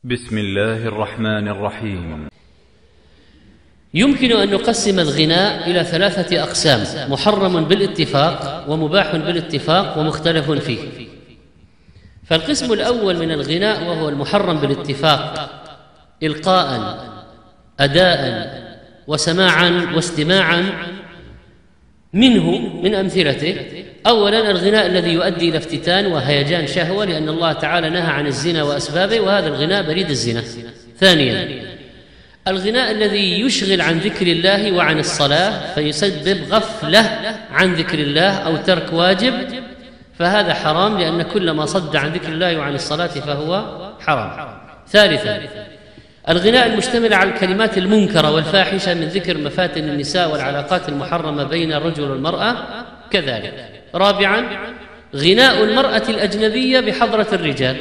بسم الله الرحمن الرحيم. يمكن أن نقسم الغناء إلى 3 أقسام: محرم بالاتفاق، ومباح بالاتفاق، ومختلف فيه. فالقسم الأول من الغناء وهو المحرم بالاتفاق، إلقاء، أداء، وسماعا واستماعا. منه من أمثلته: أولا الغناء الذي يؤدي إلى افتتان وهيجان شهوة، لأن الله تعالى نهى عن الزنا وأسبابه، وهذا الغناء بريد الزنا. ثانيا الغناء الذي يشغل عن ذكر الله وعن الصلاة فيسبب غفلة عن ذكر الله أو ترك واجب، فهذا حرام، لأن كل ما صد عن ذكر الله وعن الصلاة فهو حرام. ثالثا الغناء المشتمل على الكلمات المنكرة والفاحشة من ذكر مفاتن النساء والعلاقات المحرمة بين الرجل والمرأة كذلك. رابعا غناء المرأة الأجنبية بحضرة الرجال،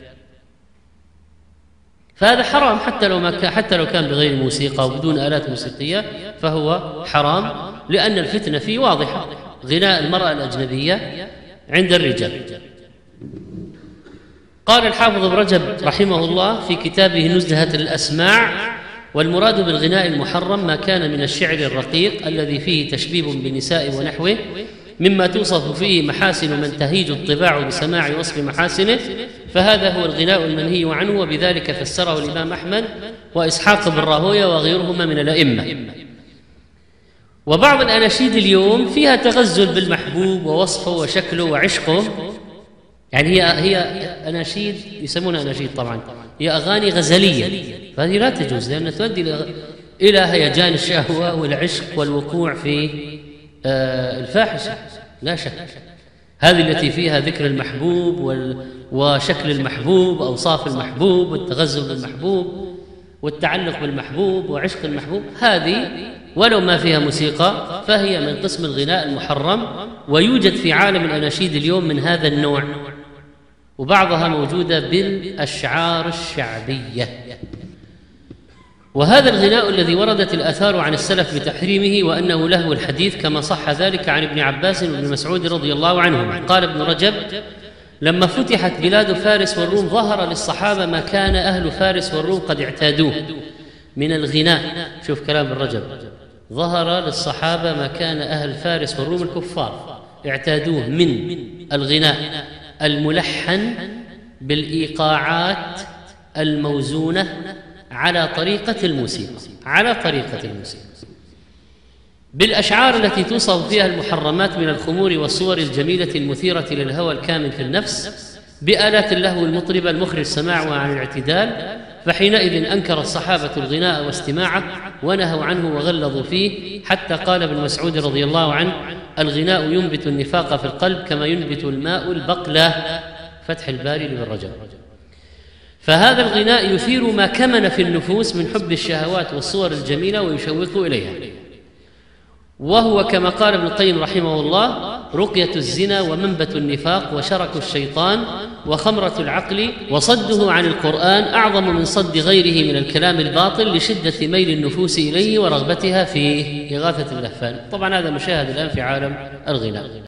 فهذا حرام حتى لو كان بغير موسيقى وبدون آلات موسيقية فهو حرام، لأن الفتنة فيه واضحة. غناء المرأة الأجنبية عند الرجال. قال الحافظ ابن رجب رحمه الله في كتابه نزهة الأسماع: والمراد بالغناء المحرم ما كان من الشعر الرقيق الذي فيه تشبيب بالنساء ونحوه، مما توصف فيه محاسن من تهيج الطباع بسماع وصف محاسنه، فهذا هو الغناء المنهي عنه، وبذلك فسره الإمام أحمد وإسحاق بن راهويه وغيرهما من الأئمة. وبعض الأناشيد اليوم فيها تغزل بالمحبوب ووصفه وشكله وعشقه، يعني هي أناشيد يسمونها أناشيد، طبعا هي أغاني غزلية، فهذه لا تجوز، لأنها تؤدي إلى هيجان الشهوة والعشق والوقوع في الفاحشة لا شك. هذه التي فيها ذكر المحبوب وشكل المحبوب، أوصاف المحبوب، والتغزل بالمحبوب والتعلق بالمحبوب وعشق المحبوب، هذه ولو ما فيها موسيقى فهي من قسم الغناء المحرم. ويوجد في عالم الأناشيد اليوم من هذا النوع، وبعضها موجودة بالأشعار الشعبية. وهذا الغناء الذي وردت الآثار عن السلف بتحريمه وأنه لهو الحديث، كما صح ذلك عن ابن عباس وابن مسعود رضي الله عنهما. قال ابن رجب: لما فتحت بلاد فارس والروم ظهر للصحابة ما كان أهل فارس والروم قد اعتادوه من الغناء. شوف كلام ابن رجب: ظهر للصحابة ما كان أهل فارس والروم الكفار اعتادوه من الغناء الملحن بالإيقاعات الموزونة على طريقة الموسيقى، بالأشعار التي توصف فيها المحرمات من الخمور والصور الجميلة المثيرة للهوى الكامن في النفس، بآلات اللهو المطربة المخرج سماعها عن الاعتدال. فحينئذ أنكر الصحابة الغناء واستماعه ونهوا عنه وغلظوا فيه، حتى قال ابن مسعود رضي الله عنه: الغناء ينبت النفاق في القلب كما ينبت الماء البقلة. فتح الباري لابن رجب. فهذا الغناء يثير ما كمن في النفوس من حب الشهوات والصور الجميلة ويشوق إليها، وهو كما قال ابن القيم رحمه الله: رقية الزنا ومنبت النفاق وشرك الشيطان وخمرة العقل وصده عن القرآن أعظم من صد غيره من الكلام الباطل لشدة ميل النفوس إليه ورغبتها فيه. إغاثة اللهفان. طبعا هذا مشاهد الآن في عالم الغناء.